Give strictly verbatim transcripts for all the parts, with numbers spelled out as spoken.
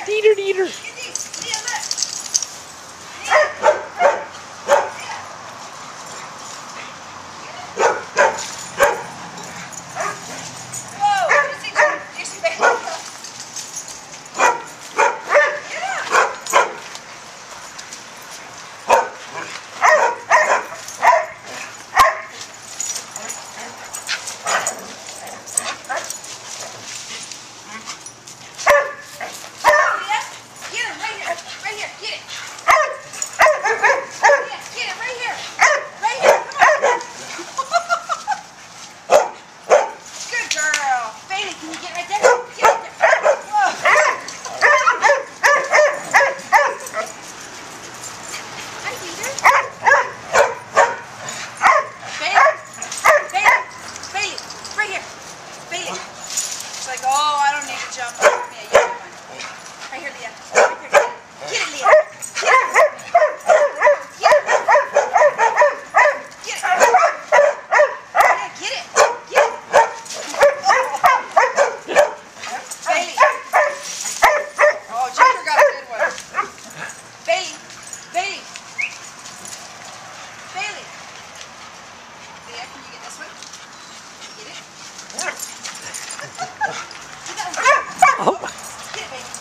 Eater, eater. Like, oh, I don't need to jump. Yeah, you do one. Right here, Leah. Right here. Get it, Leah. Get it. Get it. Get it. Yeah, get it. Get it. Bailey. Oh, Ginger got a good one. Bailey. Bailey. Bailey. Leah, can you get this one? Get it. Oh. Get it, baby.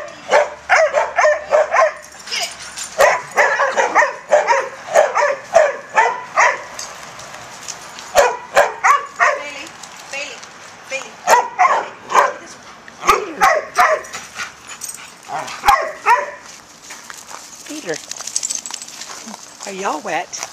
Get it. Bailey, Bailey, Bailey. This one. Eater. Are y'all wet?